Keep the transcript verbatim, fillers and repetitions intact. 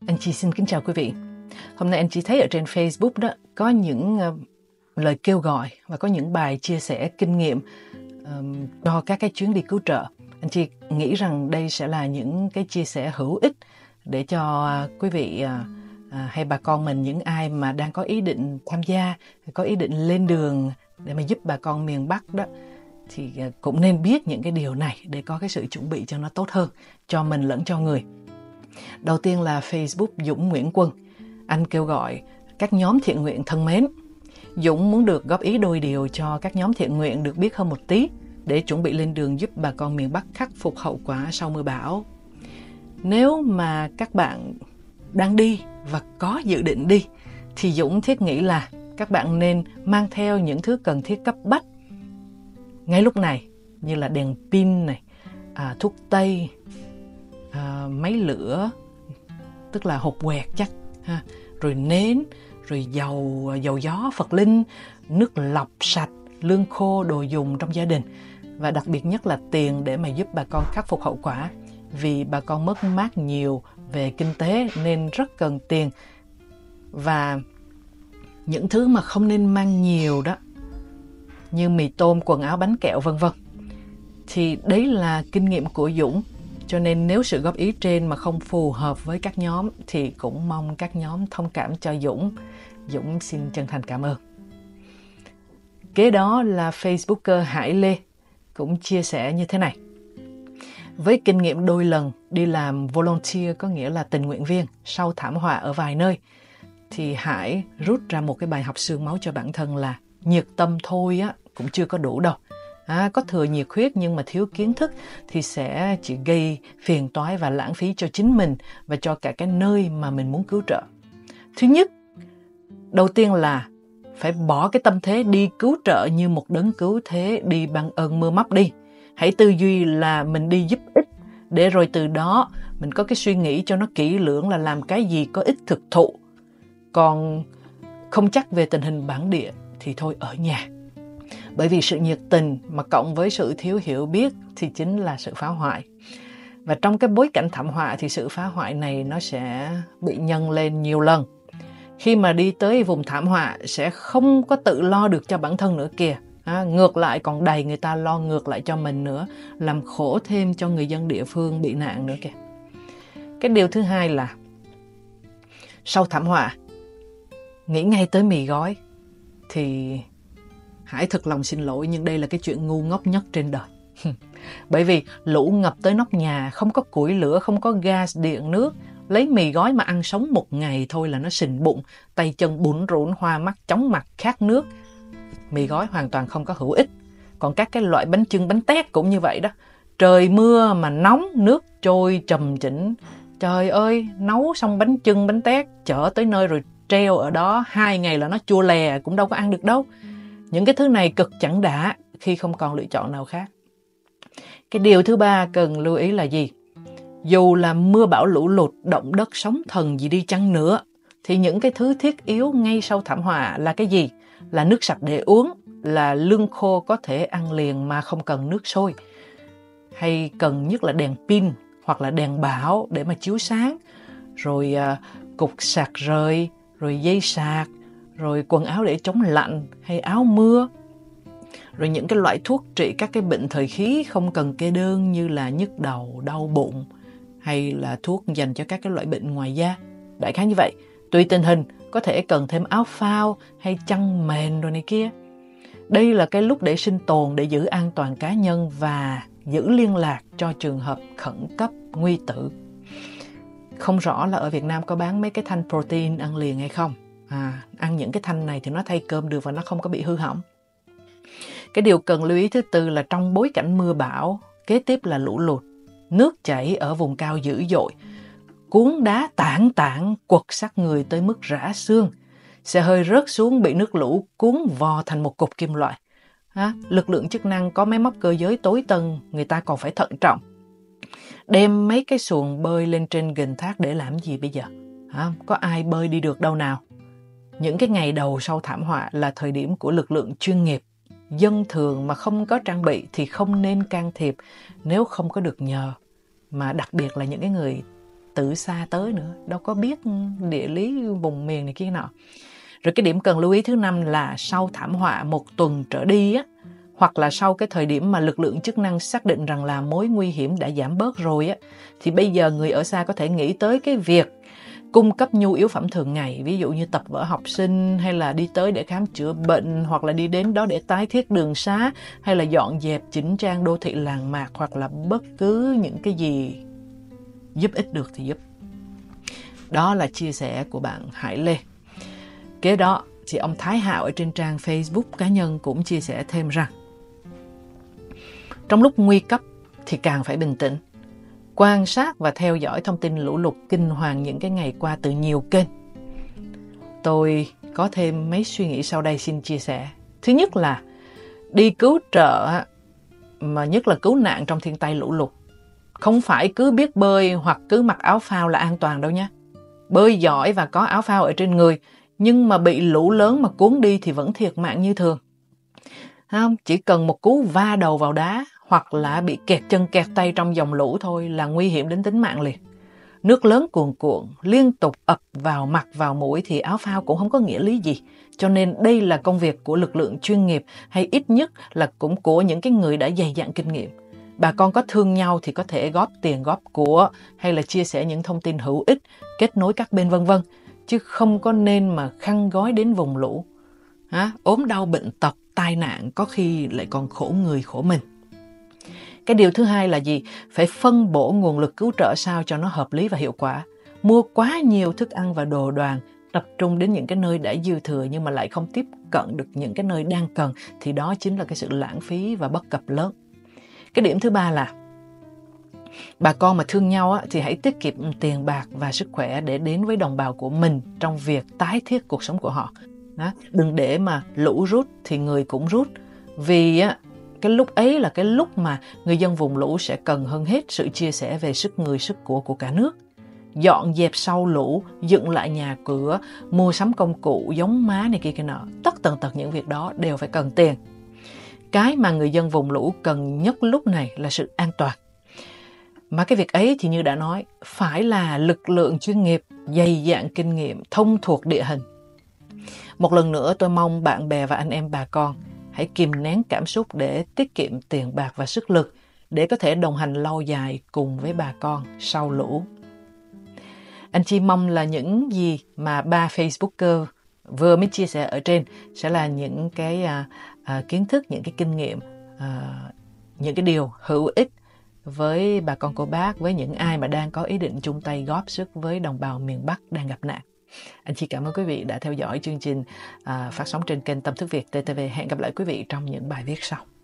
Anh chị xin kính chào quý vị. Hôm nay anh chị thấy ở trên Facebook đó có những uh, lời kêu gọi và có những bài chia sẻ kinh nghiệm um, cho các cái chuyến đi cứu trợ. Anh chị nghĩ rằng đây sẽ là những cái chia sẻ hữu ích để cho uh, quý vị uh, uh, hay bà con mình, những ai mà đang có ý định tham gia, có ý định lên đường để mà giúp bà con miền Bắc đó, thì uh, cũng nên biết những cái điều này để có cái sự chuẩn bị cho nó tốt hơn cho mình lẫn cho người. Đầu tiên là Facebook Dũng Nguyễn Quân. Anh kêu gọi các nhóm thiện nguyện thân mến. Dũng muốn được góp ý đôi điều cho các nhóm thiện nguyện được biết hơn một tí để chuẩn bị lên đường giúp bà con miền Bắc khắc phục hậu quả sau mưa bão. Nếu mà các bạn đang đi và có dự định đi, thì Dũng thiết nghĩ là các bạn nên mang theo những thứ cần thiết cấp bách ngay lúc này, như là đèn pin này, à, thuốc tây, à, máy lửa, tức là hột quẹt chắc, ha, rồi nến, rồi dầu dầu gió Phật linh, nước lọc sạch, lương khô, đồ dùng trong gia đình, và đặc biệt nhất là tiền để mà giúp bà con khắc phục hậu quả, vì bà con mất mát nhiều về kinh tế nên rất cần tiền. Và những thứ mà không nên mang nhiều đó, như mì tôm, quần áo, bánh kẹo vân vân, thì đấy là kinh nghiệm của Dũng. Cho nên nếu sự góp ý trên mà không phù hợp với các nhóm thì cũng mong các nhóm thông cảm cho Dũng. Dũng xin chân thành cảm ơn. Kế đó là Facebooker Hải Lê cũng chia sẻ như thế này. Với kinh nghiệm đôi lần đi làm volunteer, có nghĩa là tình nguyện viên, sau thảm họa ở vài nơi, thì Hải rút ra một cái bài học xương máu cho bản thân là nhiệt tâm thôi á cũng chưa có đủ đâu. À, có thừa nhiệt huyết nhưng mà thiếu kiến thức thì sẽ chỉ gây phiền toái và lãng phí cho chính mình và cho cả cái nơi mà mình muốn cứu trợ. Thứ nhất, đầu tiên là phải bỏ cái tâm thế đi cứu trợ như một đấng cứu thế đi bằng ơn mưa móc đi. Hãy tư duy là mình đi giúp ích, để rồi từ đó mình có cái suy nghĩ cho nó kỹ lưỡng là làm cái gì có ích thực thụ. Còn không chắc về tình hình bản địa thì thôi ở nhà. Bởi vì sự nhiệt tình mà cộng với sự thiếu hiểu biết thì chính là sự phá hoại. Và trong cái bối cảnh thảm họa thì sự phá hoại này nó sẽ bị nhân lên nhiều lần. Khi mà đi tới vùng thảm họa sẽ không có tự lo được cho bản thân nữa kìa. À, ngược lại còn đầy người ta lo ngược lại cho mình nữa, làm khổ thêm cho người dân địa phương bị nạn nữa kìa. Cái điều thứ hai là sau thảm họa, nghĩ ngay tới mì gói thì Hải thật lòng xin lỗi, nhưng đây là cái chuyện ngu ngốc nhất trên đời. Bởi vì lũ ngập tới nóc nhà, không có củi lửa, không có gas, điện, nước. Lấy mì gói mà ăn sống một ngày thôi là nó sình bụng, tay chân bủn rủn, hoa mắt, chóng mặt, khát nước. Mì gói hoàn toàn không có hữu ích. Còn các cái loại bánh chưng, bánh tét cũng như vậy đó. Trời mưa mà nóng, nước trôi trầm chỉnh. Trời ơi, nấu xong bánh chưng, bánh tét, chở tới nơi rồi treo ở đó hai ngày là nó chua lè, cũng đâu có ăn được đâu. Những cái thứ này cực chẳng đã khi không còn lựa chọn nào khác. Cái điều thứ ba cần lưu ý là gì? Dù là mưa bão lũ lụt, động đất, sóng thần gì đi chăng nữa, thì những cái thứ thiết yếu ngay sau thảm họa là cái gì? Là nước sạch để uống, là lương khô có thể ăn liền mà không cần nước sôi. Hay cần nhất là đèn pin hoặc là đèn bão để mà chiếu sáng. Rồi à, cục sạc rời, rồi dây sạc, rồi quần áo để chống lạnh hay áo mưa, rồi những cái loại thuốc trị các cái bệnh thời khí không cần kê đơn như là nhức đầu, đau bụng, hay là thuốc dành cho các cái loại bệnh ngoài da. Đại khái như vậy, tùy tình hình có thể cần thêm áo phao hay chăn mền rồi này kia. Đây là cái lúc để sinh tồn, để giữ an toàn cá nhân và giữ liên lạc cho trường hợp khẩn cấp, nguy tử. Không rõ là ở Việt Nam có bán mấy cái thanh protein ăn liền hay không. À, ăn những cái thanh này thì nó thay cơm được và nó không có bị hư hỏng. Cái điều cần lưu ý thứ tư là trong bối cảnh mưa bão, kế tiếp là lũ lụt, nước chảy ở vùng cao dữ dội, cuốn đá tảng tảng quật xác người tới mức rã xương, xe hơi rớt xuống bị nước lũ cuốn vò thành một cục kim loại. À, lực lượng chức năng có máy móc cơ giới tối tân, người ta còn phải thận trọng. Đem mấy cái xuồng bơi lên trên gành thác để làm gì bây giờ? À, có ai bơi đi được đâu nào? Những cái ngày đầu sau thảm họa là thời điểm của lực lượng chuyên nghiệp. Dân thường mà không có trang bị thì không nên can thiệp nếu không có được nhờ. Mà đặc biệt là những cái người từ xa tới nữa, đâu có biết địa lý vùng miền này kia nọ. Rồi cái điểm cần lưu ý thứ năm là sau thảm họa một tuần trở đi á, hoặc là sau cái thời điểm mà lực lượng chức năng xác định rằng là mối nguy hiểm đã giảm bớt rồi á, thì bây giờ người ở xa có thể nghĩ tới cái việc cung cấp nhu yếu phẩm thường ngày, ví dụ như tập vở học sinh, hay là đi tới để khám chữa bệnh, hoặc là đi đến đó để tái thiết đường xá, hay là dọn dẹp chỉnh trang đô thị làng mạc, hoặc là bất cứ những cái gì giúp ích được thì giúp. Đó là chia sẻ của bạn Hải Lê. Kế đó thì ông Thái Hạo ở trên trang Facebook cá nhân cũng chia sẻ thêm rằng trong lúc nguy cấp thì càng phải bình tĩnh, quan sát và theo dõi thông tin lũ lụt kinh hoàng những cái ngày qua từ nhiều kênh. Tôi có thêm mấy suy nghĩ sau đây xin chia sẻ. Thứ nhất là đi cứu trợ, mà nhất là cứu nạn trong thiên tai lũ lụt, không phải cứ biết bơi hoặc cứ mặc áo phao là an toàn đâu nhé. Bơi giỏi và có áo phao ở trên người, nhưng mà bị lũ lớn mà cuốn đi thì vẫn thiệt mạng như thường. Không? Chỉ cần một cú va đầu vào đá hoặc là bị kẹt chân kẹt tay trong dòng lũ thôi là nguy hiểm đến tính mạng liền. Nước lớn cuồn cuộn, liên tục ập vào mặt vào mũi thì áo phao cũng không có nghĩa lý gì. Cho nên đây là công việc của lực lượng chuyên nghiệp, hay ít nhất là cũng của những cái người đã dày dặn kinh nghiệm. Bà con có thương nhau thì có thể góp tiền góp của, hay là chia sẻ những thông tin hữu ích, kết nối các bên vân vân, chứ không có nên mà khăn gói đến vùng lũ. Hả? Ốm đau bệnh tật, tai nạn có khi lại còn khổ người khổ mình. Cái điều thứ hai là gì? Phải phân bổ nguồn lực cứu trợ sao cho nó hợp lý và hiệu quả. Mua quá nhiều thức ăn và đồ đoàn, tập trung đến những cái nơi đã dư thừa nhưng mà lại không tiếp cận được những cái nơi đang cần, thì đó chính là cái sự lãng phí và bất cập lớn. Cái điểm thứ ba là bà con mà thương nhau á, thì hãy tiết kiệm tiền bạc và sức khỏe để đến với đồng bào của mình trong việc tái thiết cuộc sống của họ. Đó. Đừng để mà lũ rút thì người cũng rút. Vì á, cái lúc ấy là cái lúc mà người dân vùng lũ sẽ cần hơn hết sự chia sẻ về sức người sức của của cả nước. Dọn dẹp sau lũ, dựng lại nhà cửa, mua sắm công cụ, giống má này kia kia nọ. Tất tần tật những việc đó đều phải cần tiền. Cái mà người dân vùng lũ cần nhất lúc này là sự an toàn. Mà cái việc ấy thì như đã nói, phải là lực lượng chuyên nghiệp, dày dạn kinh nghiệm, thông thuộc địa hình. Một lần nữa tôi mong bạn bè và anh em bà con hãy kìm nén cảm xúc để tiết kiệm tiền bạc và sức lực để có thể đồng hành lâu dài cùng với bà con sau lũ. Anh Chi mong là những gì mà ba Facebooker vừa mới chia sẻ ở trên sẽ là những cái à, à, kiến thức, những cái kinh nghiệm, à, những cái điều hữu ích với bà con cô bác, với những ai mà đang có ý định chung tay góp sức với đồng bào miền Bắc đang gặp nạn. Anh Chi cảm ơn quý vị đã theo dõi chương trình à, phát sóng trên kênh Tâm Thức Việt tê tê vê. Hẹn gặp lại quý vị trong những bài viết sau.